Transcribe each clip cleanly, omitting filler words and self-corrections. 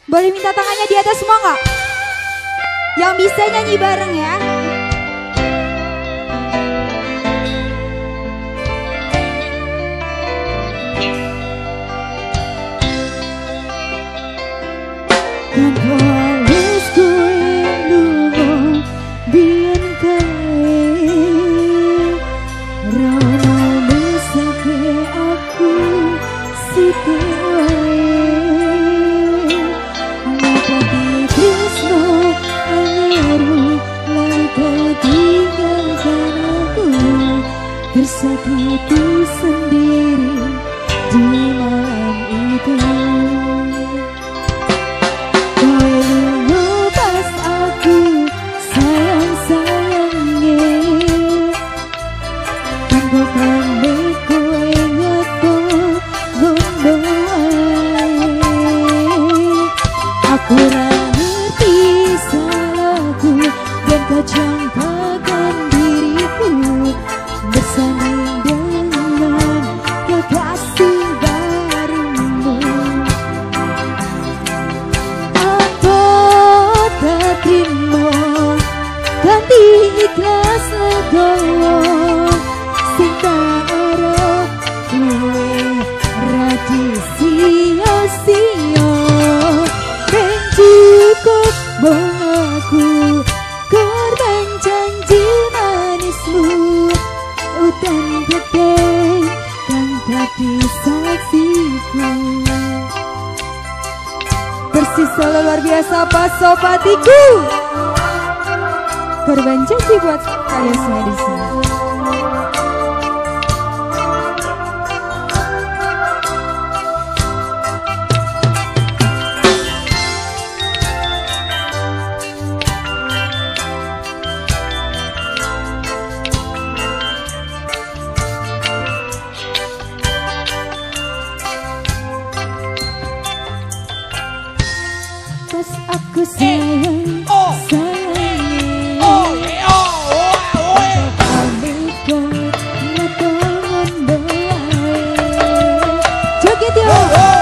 Boleh minta tangannya di atas semua nggak? Yang bisa nyanyi bareng ya. Tersakiti sendiri di malam itu. Kau lepas aku sayang-sayangnya, tanpa pamit ku ingat bondo. Aku ngerti salahku dan kau campakkan diriku bersanding dengan kekasih barumu. Apa tak terima ganti ikhlas legowo, sing tak arep kowe radi sia-sia. Ben cukup mung aku korban janji manismu, udan gede kang dadi saksiku. Bersisa luar biasa Pak Sopatiku. Korban janji buat kalian semua di sini. Pas aku sayang, joget yo.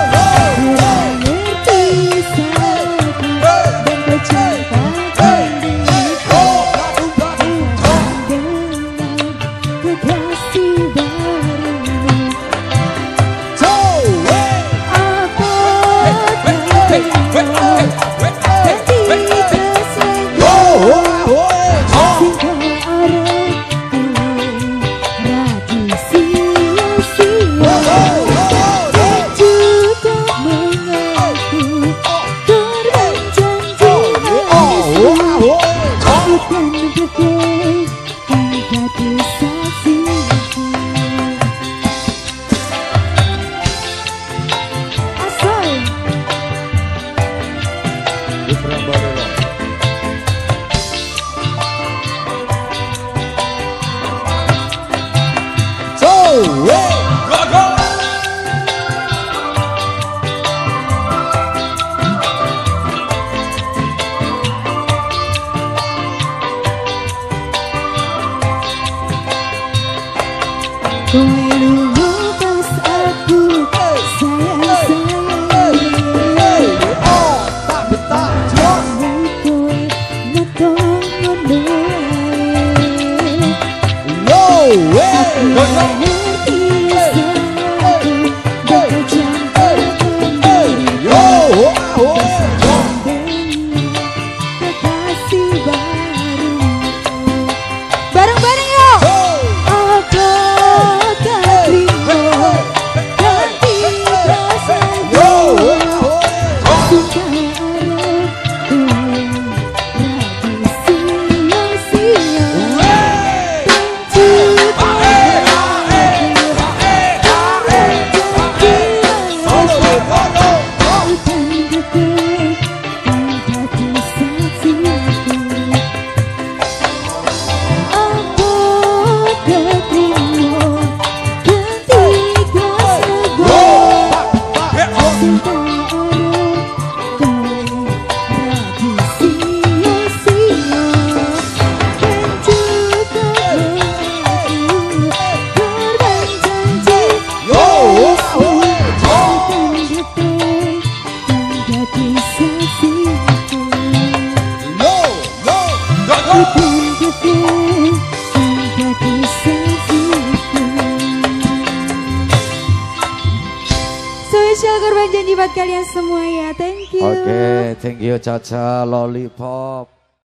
Bareng-bareng yuk. Spesial korban janji buat kalian semua ya. Thank you. Oke, thank you Caca Lollipop.